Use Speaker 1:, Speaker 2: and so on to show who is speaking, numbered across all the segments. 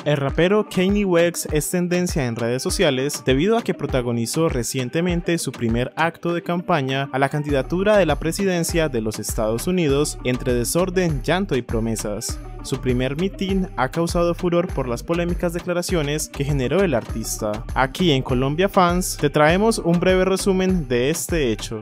Speaker 1: El rapero Kanye West es tendencia en redes sociales debido a que protagonizó recientemente su primer acto de campaña a la candidatura de la presidencia de los Estados Unidos entre desorden, llanto y promesas. Su primer mitin ha causado furor por las polémicas declaraciones que generó el artista. Aquí en Colombia Fans te traemos un breve resumen de este hecho.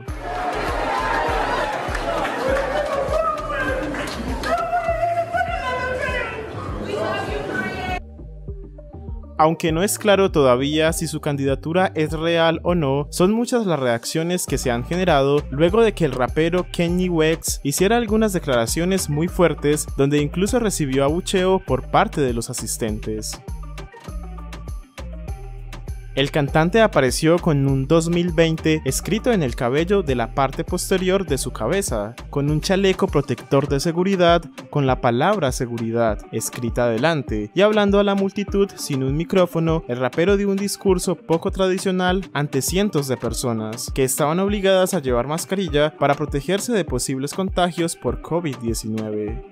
Speaker 1: Aunque no es claro todavía si su candidatura es real o no, son muchas las reacciones que se han generado luego de que el rapero Kanye West hiciera algunas declaraciones muy fuertes donde incluso recibió abucheo por parte de los asistentes. El cantante apareció con un 2020 escrito en el cabello de la parte posterior de su cabeza, con un chaleco protector de seguridad con la palabra seguridad escrita adelante, y hablando a la multitud sin un micrófono, el rapero dio un discurso poco tradicional ante cientos de personas que estaban obligadas a llevar mascarilla para protegerse de posibles contagios por COVID-19.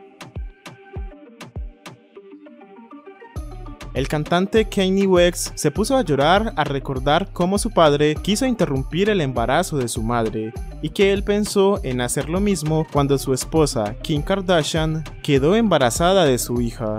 Speaker 1: El cantante Kanye West se puso a llorar al recordar cómo su padre quiso interrumpir el embarazo de su madre y que él pensó en hacer lo mismo cuando su esposa, Kim Kardashian, quedó embarazada de su hija.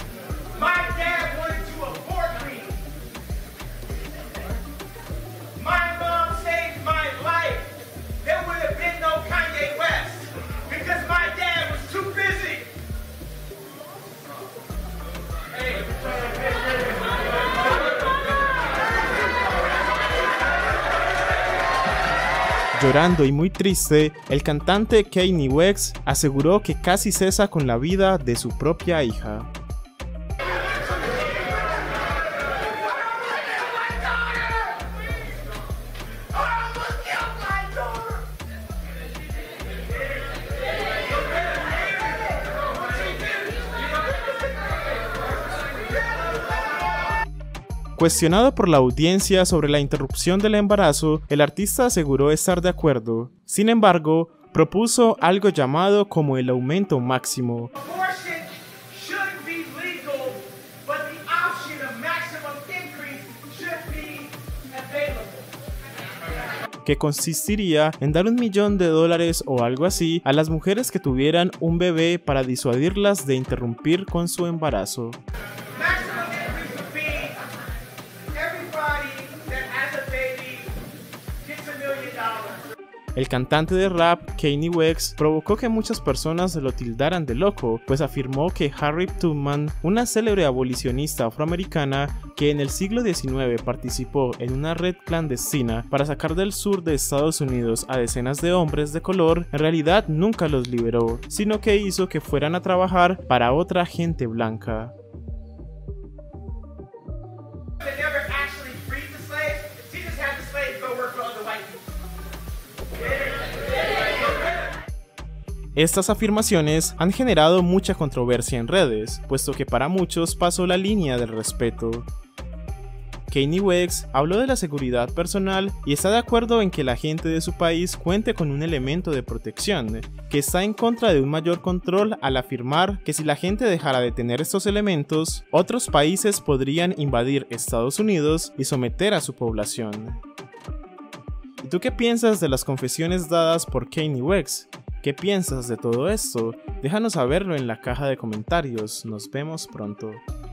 Speaker 1: Llorando y muy triste, el cantante Kanye West aseguró que casi cesa con la vida de su propia hija. Cuestionado por la audiencia sobre la interrupción del embarazo, el artista aseguró estar de acuerdo. Sin embargo, propuso algo llamado como el aumento máximo, que consistiría en dar $1 millón o algo así a las mujeres que tuvieran un bebé para disuadirlas de interrumpir con su embarazo. El cantante de rap Kanye West provocó que muchas personas lo tildaran de loco, pues afirmó que Harriet Tubman, una célebre abolicionista afroamericana que en el siglo XIX participó en una red clandestina para sacar del sur de Estados Unidos a decenas de hombres de color, en realidad nunca los liberó, sino que hizo que fueran a trabajar para otra gente blanca. Estas afirmaciones han generado mucha controversia en redes, puesto que para muchos pasó la línea del respeto. Kanye West habló de la seguridad personal y está de acuerdo en que la gente de su país cuente con un elemento de protección, que está en contra de un mayor control al afirmar que si la gente dejara de tener estos elementos, otros países podrían invadir Estados Unidos y someter a su población. ¿Y tú qué piensas de las confesiones dadas por Kanye West? ¿Qué piensas de todo esto? Déjanos saberlo en la caja de comentarios. Nos vemos pronto.